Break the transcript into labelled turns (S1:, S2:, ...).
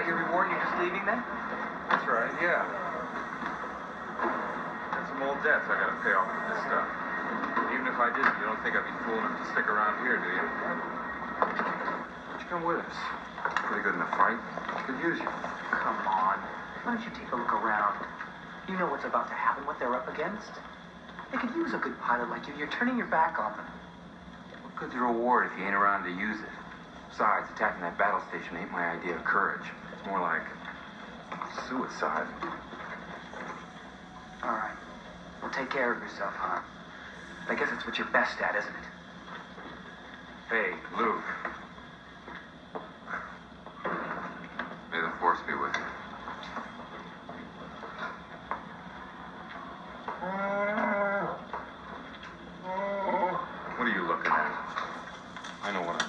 S1: that your reward? You're just leaving then?
S2: That's right, yeah. Got some old debts I gotta pay off with this stuff. Even if I didn't, you don't think I'd be fool enough to stick around here, do you? Why'd you come with us? Pretty good in a fight. Could use you.
S1: Come on. Why don't you take a look around? You know what's about to happen, what they're up against. They could use a good pilot like you. You're turning your back on them.
S2: What good's the reward if you ain't around to use it? Besides, attacking that battle station ain't my idea of courage. It's more like suicide.
S1: All right. Well, take care of yourself, huh? I guess that's what you're best at, isn't it?
S2: Hey, Luke. May the force be with you. What are you looking at? I know what